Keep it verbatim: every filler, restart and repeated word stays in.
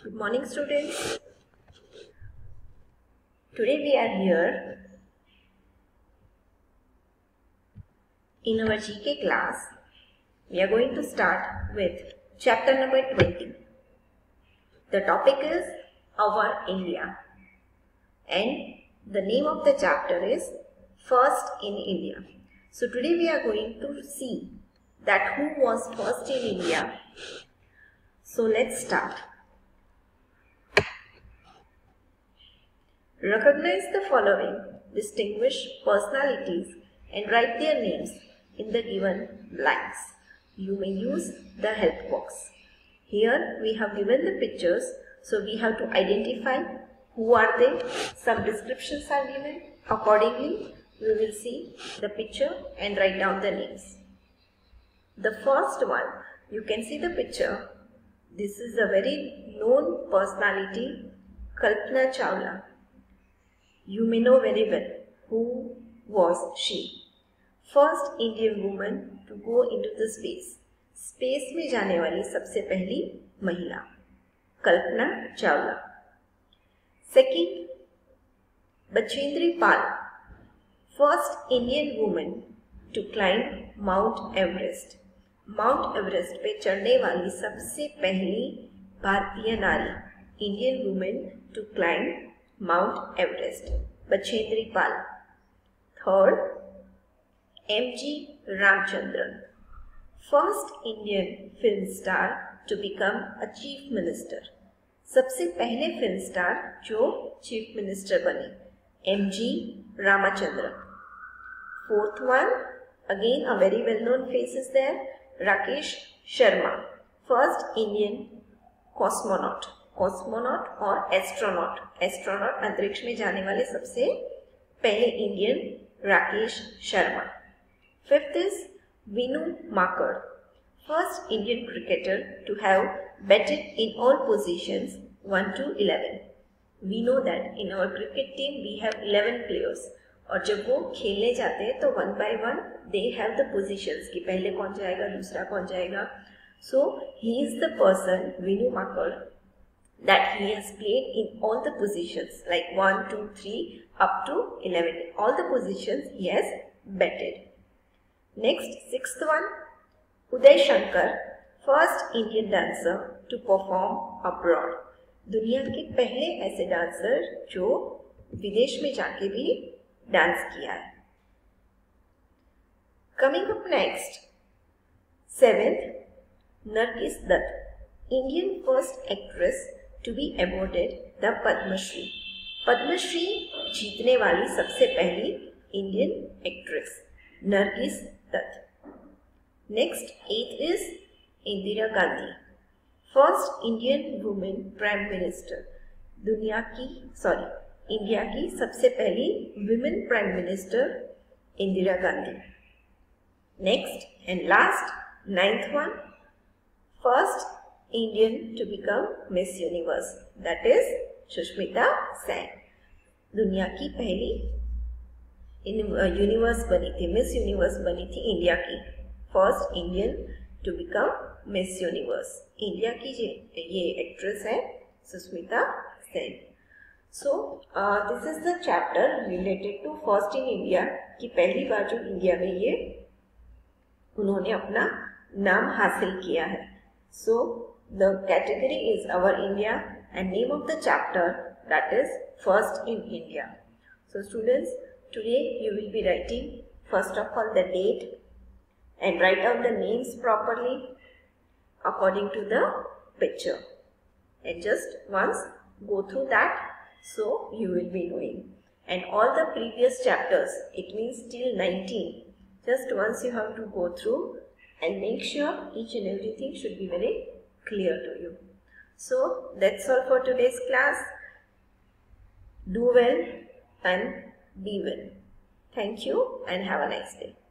Good morning, students. Today we are here in our G K class. We are going to start with chapter number twenty. The topic is Our India, and the name of the chapter is First in India. So today we are going to see that who was first in India. So let's start. Recognize the following distinguished personalities and write their names in the given blanks. You may use the help box. Here we have given the pictures, so we have to identify who are they. Some descriptions are given. Accordingly, we will see the picture and write down the names. The first one, you can see the picture. This is a very known personality, Kalpana Chawla. You may know very well who was she. First Indian woman to go into the space. Space में जाने वाली सबसे पहली महिला, Kalpana Chawla. Second, Bachendri Pal. First Indian woman to climb Mount Everest. Mount Everest पे चढ़ने वाली सबसे पहली भारतीय नारी, Indian woman to climb Mount Everest, Bachendri Pal. Third, M G Ramchandran. First Indian film star to become a chief minister. सबसे पहले film star जो chief minister बने, M G Ramachandran. Fourth one, again a very well known face is there, Rakesh Sharma. First Indian cosmonaut. Cosmonaut और astronaut. Astronaut अंतरिक्ष में जाने वाले सबसे पहले Indian Rakesh Sharma. Fifth is Vinoo Mankad. First Indian cricketer to have batted in all positions one to eleven. We know that in our cricket team we have eleven players, और जब वो खेलने जाते हैं तो one by one they have the positions कि पहले कौन जाएगा, दूसरा कौन जाएगा. So he is the person, Vinoo Mankad, that he has played in all the positions like one, two, three up to eleven. All the positions he has batted. Next, sixth one, Uday Shankar, first Indian dancer to perform abroad. दुनिया के पहले ऐसे dancer जो विदेश में जाके भी dance किया है. Coming up next, seventh, Nargis Dutt, Indian first actress to be awarded the Padma Shri. Padma Shri जीतने वाली सबसे पहली Indian actress, Nargis Dutt. Next, eighth is Indira Gandhi. First Indian women prime minister. दुनिया की सॉरी इंडिया की सबसे पहली women prime minister Indira Gandhi. Next and last, ninth one, first Indian to become Miss Universe, that is Sushmita Sen. दुनिया की पहली यूनिवर्स बनी थी, मिस यूनिवर्स बनी थी इंडिया की. First Indian to become Miss Universe. India की ये एक्ट्रेस है Sushmita Sen. So this is the chapter related to first in India, कि पहली बार जो इंडिया में ये उन्होंने अपना नाम हासिल किया है. सो the category is Our India and name of the chapter, that is First in India. So students, today you will be writing first of all the date and write down the names properly according to the picture, and just once go through that, so you will be knowing. And all the previous chapters, it means till nineteen, just once you have to go through and make sure each and everything should be very clear to you. So that's all for today's class. Do well and be well. Thank you and have a nice day.